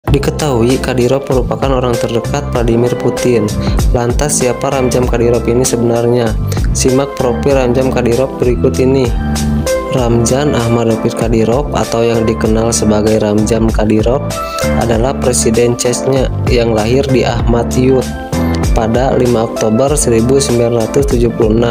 Diketahui Kadyrov merupakan orang terdekat Vladimir Putin. Lantas siapa Ramzan Kadyrov ini sebenarnya? Simak profil Ramzan Kadyrov berikut ini. Ramzan Ahmadovich Kadyrov atau yang dikenal sebagai Ramzan Kadyrov adalah presiden Chechnya yang lahir di Almaty pada 5 Oktober 1976.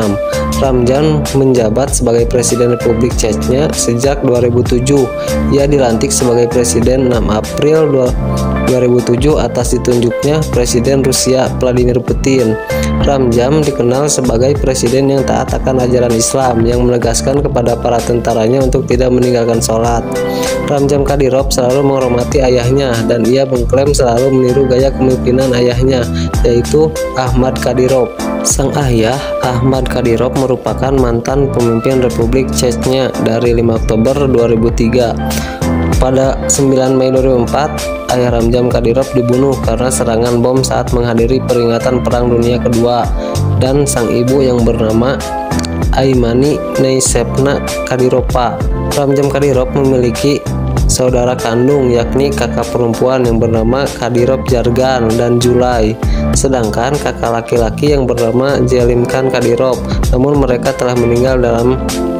Ramzan menjabat sebagai Presiden Republik Chechnya sejak 2007. Ia dilantik sebagai Presiden 6 April 2007 atas ditunjuknya Presiden Rusia Vladimir Putin. Ramzan dikenal sebagai presiden yang taat akan ajaran Islam, yang menegaskan kepada para tentaranya untuk tidak meninggalkan sholat. Ramzan Kadyrov selalu menghormati ayahnya dan ia mengklaim selalu meniru gaya kepemimpinan ayahnya, yaitu Ahmad Kadyrov. Sang ayah, Ahmad Kadyrov, merupakan mantan pemimpin Republik Chechnya dari 5 Oktober 2003. Pada 9 Mei 2004, ayah Ramzan Kadyrov dibunuh karena serangan bom saat menghadiri peringatan Perang Dunia Kedua, dan sang ibu yang bernama Aymani Neysevna Kadyrova. Ramzan Kadyrov memiliki saudara kandung, yakni kakak perempuan yang bernama Kadyrov Jargan dan Julai, sedangkan kakak laki-laki yang bernama Zelimkhan Kadyrov, namun mereka telah meninggal dalam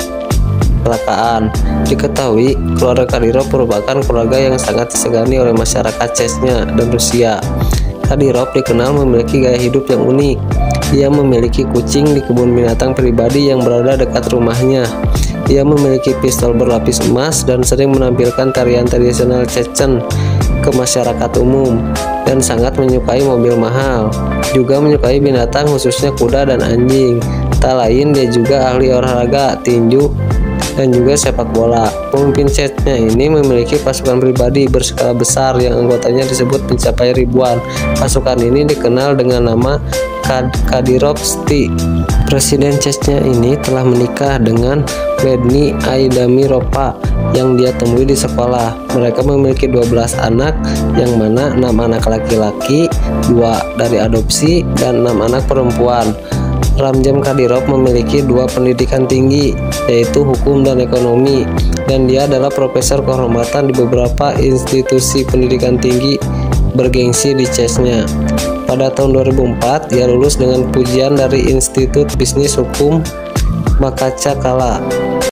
kecelakaan. Diketahui keluarga Kadyrov merupakan keluarga yang sangat disegani oleh masyarakat Chechnya dan Rusia. Kadyrov dikenal memiliki gaya hidup yang unik. Ia memiliki kucing di kebun binatang pribadi yang berada dekat rumahnya. Ia memiliki pistol berlapis emas dan sering menampilkan tarian tradisional Chechen ke masyarakat umum, dan sangat menyukai mobil mahal. Juga menyukai binatang, khususnya kuda dan anjing. Tak lain, dia juga ahli olahraga tinju dan juga sepak bola. Pemimpin Chechnya ini memiliki pasukan pribadi berskala besar yang anggotanya disebut mencapai ribuan. Pasukan ini dikenal dengan nama Kadyrovtsy. Presiden Chechnya ini telah menikah dengan Medni Aydamirova yang dia temui di sekolah. Mereka memiliki 12 anak, yang mana 6 anak laki-laki, 2 dari adopsi, dan 6 anak perempuan. Ramzan Kadyrov memiliki 2 pendidikan tinggi, yaitu hukum dan ekonomi, dan dia adalah profesor kehormatan di beberapa institusi pendidikan tinggi bergengsi di Chechnya. Pada tahun 2004, ia lulus dengan pujian dari Institut Bisnis Hukum Makhatchkala.